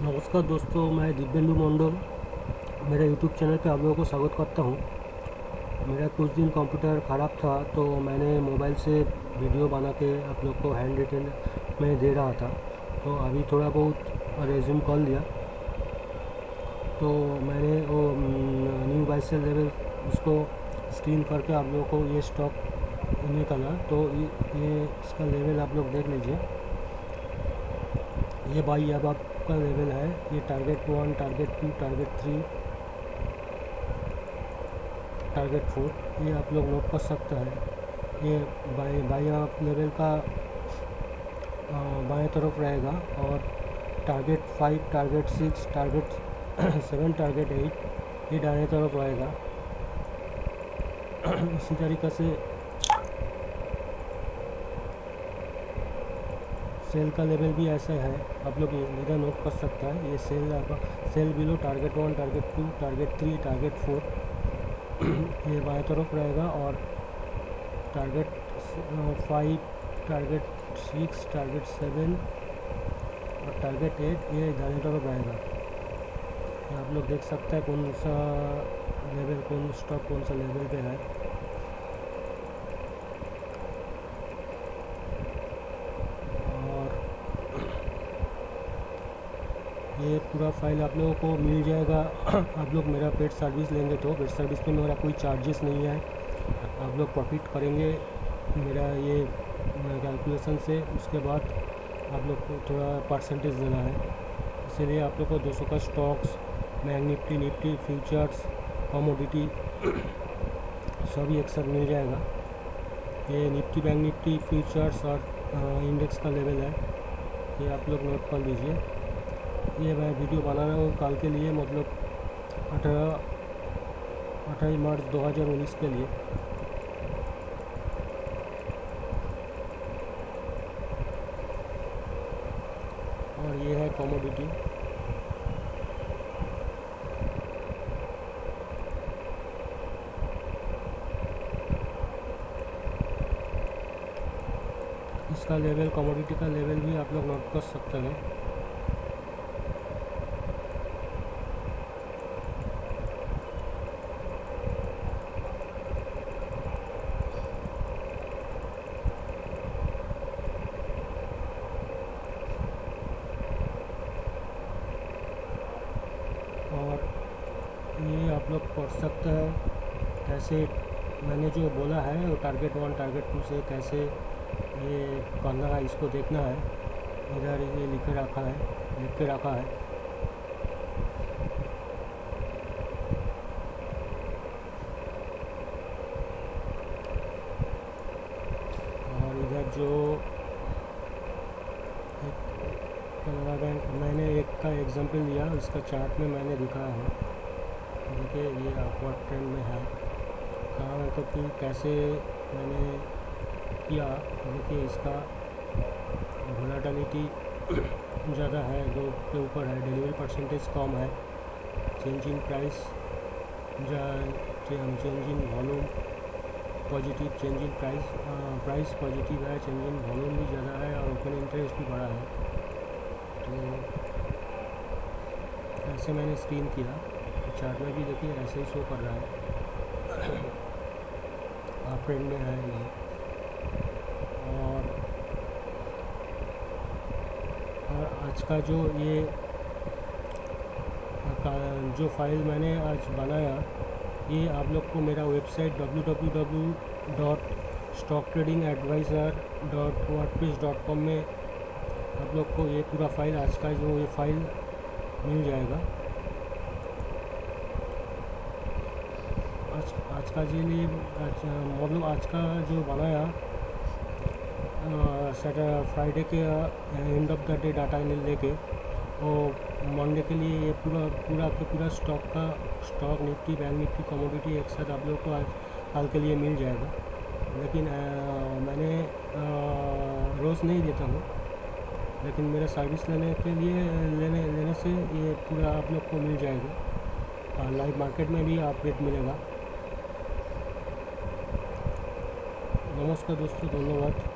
नमस्कार दोस्तों, मैं दिव्येंदु मंडल मेरे यूट्यूब चैनल पे आप लोगों को स्वागत करता हूँ। मेरा कुछ दिन कंप्यूटर ख़राब था तो मैंने मोबाइल से वीडियो बना के आप लोग को हैंड रिटन में दे रहा था। तो अभी थोड़ा बहुत रेज्यूम कर लिया। तो मैंने वो न्यू बाई सेल लेवल उसको स्क्रीन करके आप लोगों को ये स्टॉक निकला। तो ये इसका लेवल आप लोग देख लीजिए। ये बाई अब आपका लेवल है। ये टारगेट 1, टारगेट 2, टारगेट 3, टारगेट 4 ये आप लोग नोट कर सकते हैं। ये बाई आप लेवल का बाएं तरफ रहेगा और टारगेट 5, टारगेट 6, टारगेट 7, टारगेट 8 ये दाएं तरफ रहेगा। इसी तरीक़े से सेल का लेवल भी ऐसा है, आप लोग इधर नोट कर सकते हैं। ये sell below target 1, target 2, target 3, target 4 ये बाएं तरफ रहेगा और टारगेट 5, टारगेट 6, टारगेट 7 और टारगेट 8 ये दाएं तरफ रहेगा। आप लोग देख सकते हैं कौन सा लेवल, कौन स्टॉक कौन सा लेवल पे है। ये पूरा फाइल आप लोगों को मिल जाएगा। आप लोग मेरा पेड सर्विस लेंगे तो पेड सर्विस पे मेरा कोई चार्जेस नहीं है। आप लोग प्रॉफिट करेंगे मेरा ये कैलकुलेशन से। उसके बाद आप लोग को थोड़ा परसेंटेज देना है, इसीलिए आप लोग को 200 का stocks, bank Nifty, Nifty, futures, commodity सभी एक साथ मिल जाएगा। ये निफ्टी, बैंकनिफ्टी, फ्यूचर्स और इंडेक्स का लेवल है, ये आप लोग नोट कर लीजिए। ये मैं वीडियो बना रहा हूँ कल के लिए, मतलब 28 मार्च 2019 के लिए। और ये है कमोडिटी। इसका लेवल, कमोडिटी का लेवल भी आप लोग नोट कर सकते हैं। और ये आप लोग पढ़ सकते हैं कैसे मैंने जो बोला है वो टारगेट 1, टारगेट 2 से कैसे ये करना है, इसको देखना है। इधर ये लिख के रखा है। और इधर जो कनाडा बैंक, मैंने एक का एग्जांपल लिया, इसका चार्ट में मैंने दिखाया है। देखिए ये अपवर्ड ट्रेंड में है। कहाँ मतलब कि कैसे मैंने किया। देखिए इसका वोलेटिलिटी ज़्यादा है, 2 के ऊपर है, डिलीवरी परसेंटेज कम है, change in price, change in volume positive, change in price positive है, चेंज इन वॉल्यूम भी ज़्यादा है और ओपन इंटरेस्ट भी बड़ा है। तो ऐसे मैंने स्क्रीन किया, चार्ट में भी देखिए ऐसे ही शो कर रहा है। आप ट्रेंड में है ये। और आज का जो फाइल मैंने आज बनाया, ये आप लोग को मेरा वेबसाइट www.stocktradingadvisor.wordpress.com में आप लोग को ये पूरा फाइल, आज का जो ये फाइल मिल जाएगा। आज का मतलब आज का जो बनाया फ्राइडे के end of the day data लेके, और मंडे के लिए ये पूरा stock Nifty, bank Nifty, commodity एक साथ आप लोग को आज हाल के लिए मिल जाएगा। लेकिन मैंने रोज़ नहीं देता हूँ, लेकिन मेरा सर्विस लेने से ये पूरा आप लोग को मिल जाएगा। लाइव मार्केट में भी अपडेट मिलेगा। नमस्कार दोस्तों, धन्यवाद।